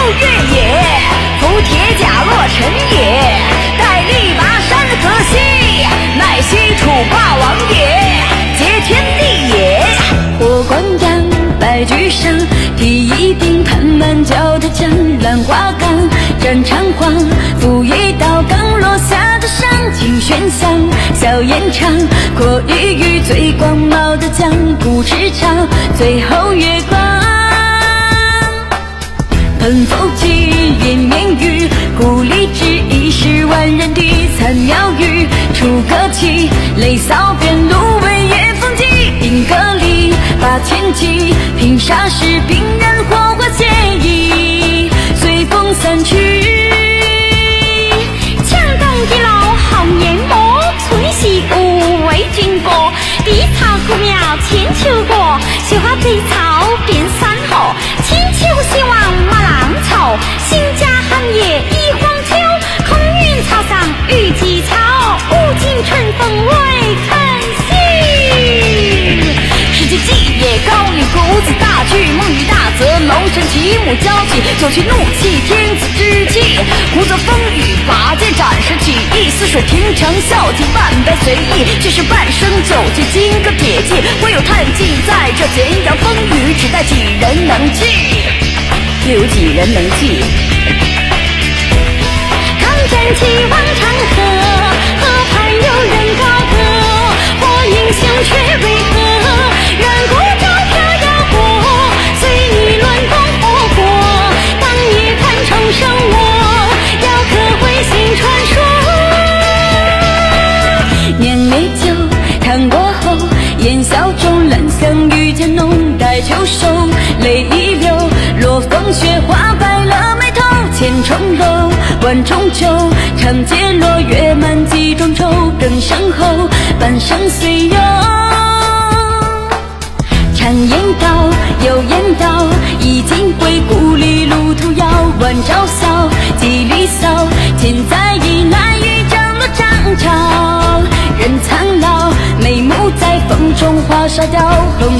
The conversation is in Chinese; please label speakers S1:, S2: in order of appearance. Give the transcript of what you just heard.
S1: 越野，扶铁甲落尘也，带力拔山河西，乃西楚霸王也，接天地也。
S2: 火光阳，白驹上，第一兵盘满脚踏江，兰花岗，战长黄，赴一道刚落下的山，清轩香，笑颜长，过一隅最广袤的江，古池长，最后月光。喷风起，连绵雨，故里之一是万人敌，残庙宇，出歌起，泪扫边芦苇夜风起，定歌里把千骑，拼杀时兵刃火花写意，随风散去。
S3: 墙东一楼好烟波，春熙无为君歌，地草古苗千秋过，雪花堆草变山河，千秋希望马浪潮，新家寒夜一黄秋，空云草上雨季草，无尽春风未肯息。
S1: 世界既也高丽鼓子大举，梦与大泽，龙神齐目交集，九曲怒气天子之气，胡则风雨，拔剑斩石起义，似水平常笑尽万般随意，只是半生九劫金戈铁骑，唯有叹尽在这咸阳风雨，只待几人能记，又有几人能记？
S3: 抗战气往长河，河畔有人高歌，我英雄却为何？远古朝飘摇过，随你乱动火国，当夜看重生我，要刻回新传说。
S2: 年烈酒尝过后，烟消中兰香遇见浓，待秋收，泪一流，落风雪花白了眉头，千重楼，万重秋，长街落月满几中愁，更身后，半生岁月。常言道，有言道，已经归故里路途遥，晚朝宵，几缕骚，千载以来与张罗张潮，人苍老，眉目在风中花沙雕，红